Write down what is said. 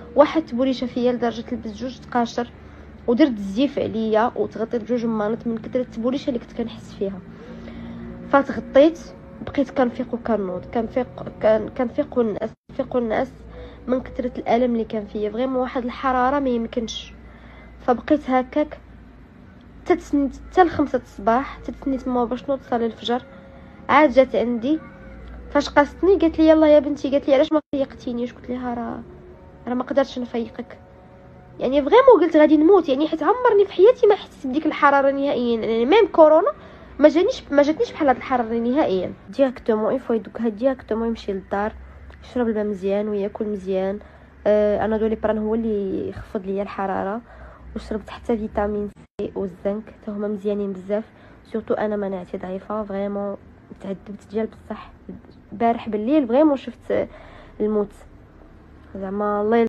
واحد تبوليشه فيا لدرجه لبست 2 قاشر ودرت الزيف عليا وتغطيت ب2 مانط من كثر التبوليشه اللي كنت كنحس فيها. فتغطيت بقيت كنفيق وكنوض كنفيق الناس من كثره الالم اللي كان فيا فريمون واحد الحراره ما يمكنش. فبقيت هكاك حتى 5 الصباح تتسنيت ماما باش نوض صلي الفجر. عاد جات عندي فاش قاستني قالت لي يلا يا بنتي، قالت لي علاش ما فيقتينيش؟ قلت لها راه ما قدرتش نفيقك، يعني فريمون قلت غادي نموت، يعني حيت عمرني في حياتي ما حسيت بديك الحراره نهائيا، يعني ميم كورونا ما جاتنيش بحال هاد الحراره نهائيا. ديريكتومون يفوا يدوكها ديريكتومون يمشي للدار يشرب الماء مزيان وياكل مزيان. انا دوليبران هو اللي يخفض ليا الحراره، وشربت حتى فيتامين سي والزنك حتى هما مزيانين بزاف. سورتو انا مناعتي ضعيفه فريمون، تعذبت ديال بصح البارح بالليل فريمون شفت الموت زعما الله